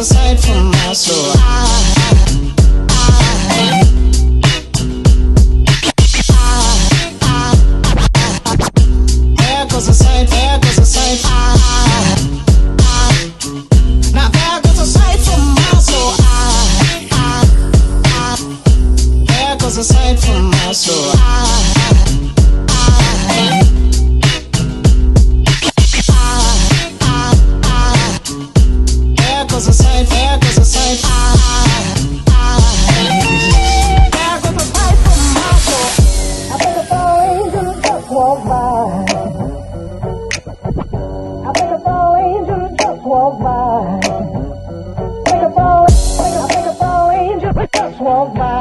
a sight for my soul. There goes a sight, there goes a sight. Now there goes a sight for my soul. There goes a sight for my soul. There goes a sight, there goes a sight. There goes a sight for my soul. I think a fallen angel just walked by. I think a fallen angel just walked by. I think a fallen angel just walked by.